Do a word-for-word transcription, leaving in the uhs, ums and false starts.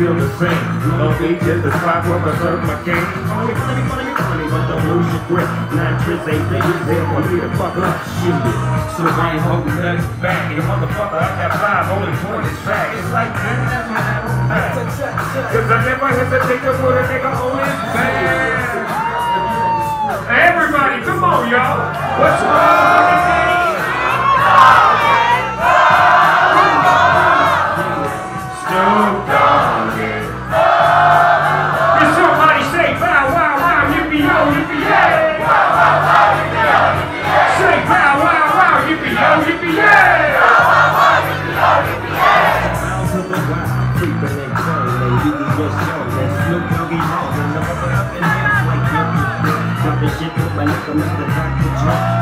still the same. Long Beach is the spot where I serve my game. Funny, funny, funny, funny, but don't lose your grip. Nine tricks, eight niggas, they want me to fuck up shit. So I ain't holding nothing back. You motherfucker, I got five only twenty sack. It's like that, that's my back. Cause I never hesitate to put a nigga on his back. Everybody, come on, y'all. What's wrong? Snoop Dogg. Can somebody say bow wow wow yippee yo yippee yay? Bow wow wow yippee yo yippee yay. Say bow wow wow yippee yo yippee yay. Bow wow wow yippee yo yippee yay. Sounds of the wild, creeping and crawling, you can just show that Snoop Dogg is home and up and up and down like you. Drop the shit with my nigga Mister Doctor Trump.